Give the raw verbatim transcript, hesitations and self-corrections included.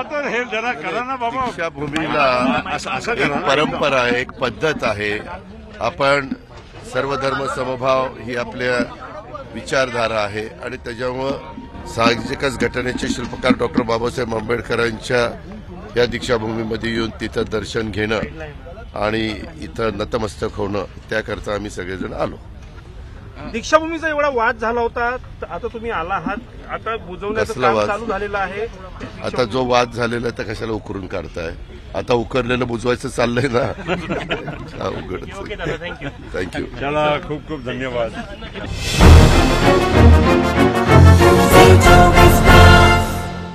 तर हे जरा करा ना बाबा. दीक्षाभूमीला असं असं एक करा ना. परंपरा आहे, एक पद्धत आहे. आपण सर्वधर्म समभाव ही आपल्या विचारधारा आहे आणि त्याच्यामुळं साहजिकच घटनेचे शिल्पकार डॉक्टर बाबासाहेब आंबेडकरांच्या या दीक्षाभूमीमध्ये येऊन तिथं दर्शन घेणं आणि इथं नतमस्तक होणं त्याकरता आम्ही सगळेजण आलो. दीक्षाभूमीचा एवढा वाद झाला होता, आता तुम्ही आला आहात, आता बुजवण्याचं कसला काम वाद? चालू झालेलं आहे. आता जो वाद झालेला आहे तर कशाला उकरून काढताय? आता उकरलेलं बुजवायचं चाललंय ना. अवघडच. ओके दादा, थँक्यू. थँक्यू. चला खूप खूप धन्यवाद.